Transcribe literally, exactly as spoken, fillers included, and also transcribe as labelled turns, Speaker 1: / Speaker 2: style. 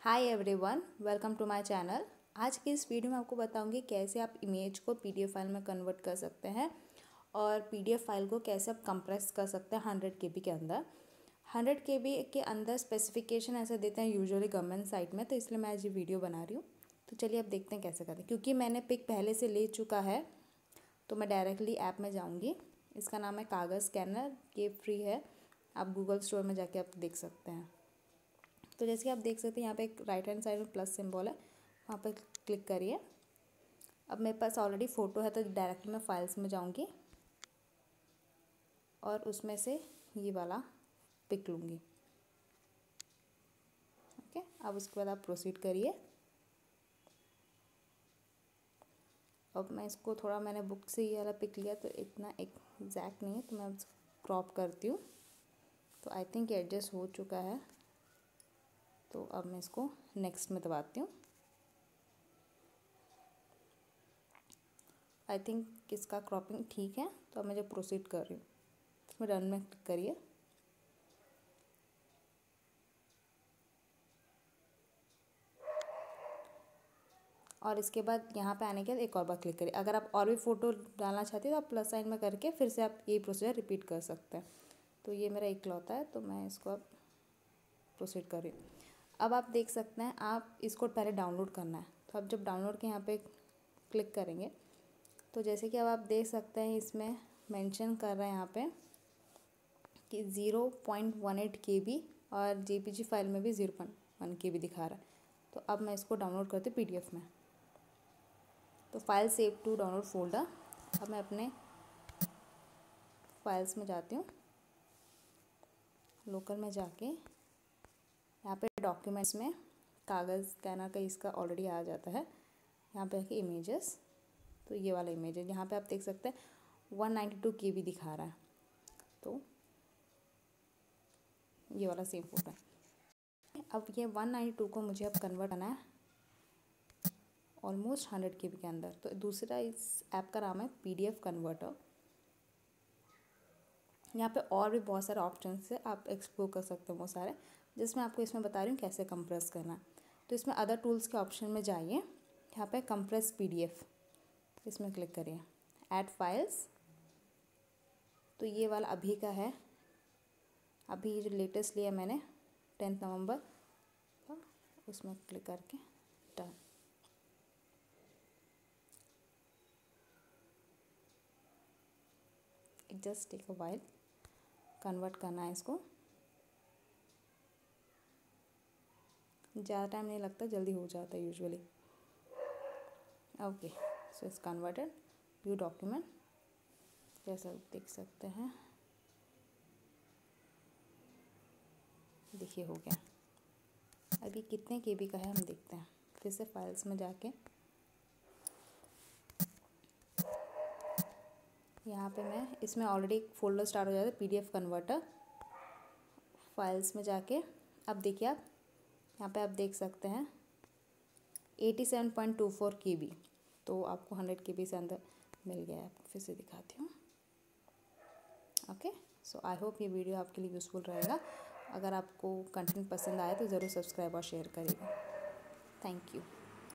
Speaker 1: Hi everyone, welcome to my channel. आज की इस वीडियो में आपको बताऊंगी कैसे आप इमेज को पीडीएफ फाइल में कन्वर्ट कर सकते हैं और पीडीएफ फाइल को कैसे आप कंप्रेस कर सकते हैं हंड्रेड के बी के अंदर। हंड्रेड के बी के अंदर स्पेसिफिकेशन ऐसे देते हैं यूजुअली गवर्नमेंट साइट में, तो इसलिए मैं आज ये वीडियो बना रही हूँ। तो चलिए अब देखते हैं कैसे करें। क्योंकि मैंने पिक पहले से ले चुका है तो मैं डायरेक्टली ऐप में जाऊँगी। इसका नाम है कागज़ स्कैनर, ये फ्री है, आप गूगल स्टोर में जाके आप देख सकते हैं। तो जैसे कि आप देख सकते हैं यहाँ पे एक राइट हैंड साइड में प्लस सिंबल है, वहाँ पर क्लिक करिए। अब मेरे पास ऑलरेडी फ़ोटो है तो डायरेक्टली मैं फाइल्स में जाऊँगी और उसमें से ये वाला पिक लूँगी। ओके, अब उसके बाद आप प्रोसीड करिए। अब मैं इसको थोड़ा, मैंने बुक से ये वाला पिक लिया तो इतना एग्जैक्ट नहीं है, तो मैं क्रॉप करती हूँ। तो आई थिंक एडजस्ट हो चुका है। तो अब मैं इसको नेक्स्ट में दबाती हूँ। आई थिंक इसका क्रॉपिंग ठीक है, तो अब मैं जो प्रोसीड कर रही हूँ इसमें रन में क्लिक करिए। और इसके बाद यहाँ पे आने के बाद एक और बार क्लिक करिए। अगर आप और भी फ़ोटो डालना चाहते हैं तो आप प्लस साइन में करके फिर से आप ये प्रोसीजर रिपीट कर सकते हैं। तो ये मेरा एक लौता है, तो मैं इसको अब प्रोसीड कर रही हूँ। अब आप देख सकते हैं, आप इसको पहले डाउनलोड करना है। तो आप जब डाउनलोड के यहाँ पे क्लिक करेंगे तो जैसे कि अब आप देख सकते हैं इसमें मेंशन कर रहा है यहाँ पे कि zero point one eight K B और जेपीजी फाइल में भी zero point one K B दिखा रहा है। तो अब मैं इसको डाउनलोड करती हूँ पीडीएफ में। तो file save to download folder. अब मैं अपने फाइल्स में जाती हूँ, लोकल में जाके यहाँ पे डॉक्यूमेंट्स में कागज़ स्कैनर का इसका ऑलरेडी आ जाता है। यहाँ पे है इमेजेस, तो ये वाला इमेज है। यहाँ पे आप देख सकते हैं one ninety two K B दिखा रहा है, तो ये वाला सेम फोटो है। अब ये वन नाइन्टी टू को मुझे अब कन्वर्ट करना है ऑलमोस्ट हंड्रेड के बी के अंदर। तो दूसरा इस ऐप का नाम है पीडीएफ कन्वर्टर। यहाँ पे और भी बहुत सारे ऑप्शन है, आप एक्सप्लोर कर सकते हो वो सारे, जिसमें आपको इसमें बता रही हूँ कैसे कंप्रेस करना है। तो इसमें अदर टूल्स के ऑप्शन में जाइए, यहाँ पे कंप्रेस पीडीएफ, इसमें क्लिक करिए। ऐड फाइल्स, तो ये वाला अभी का है, अभी जो लेटेस्ट लिया मैंने टेंथ नवंबर, तो उसमें क्लिक करके done. It just take a while, convert करना है इसको। ज़्यादा टाइम नहीं लगता, जल्दी हो जाता है usually. Okay, so it's converted. View document, जैसा देख सकते हैं, देखिए हो गया। अभी कितने के बी का है हम देखते हैं। फिर से फाइल्स में जाके यहाँ पे मैं, इसमें ऑलरेडी एक फोल्डर स्टार्ट हो जाता है पीडीएफ कन्वर्टर। फाइल्स में जाके अब देखिए, आप यहाँ पे आप देख सकते हैं eighty seven point two four K B, तो आपको हंड्रेड के बी से अंदर मिल गया है। आपको फिर से दिखाती हूँ। ओके, सो आई होप ये वीडियो आपके लिए यूज़फुल रहेगा। अगर आपको कंटेंट पसंद आए तो ज़रूर सब्सक्राइब और शेयर करिएगा। Thank you.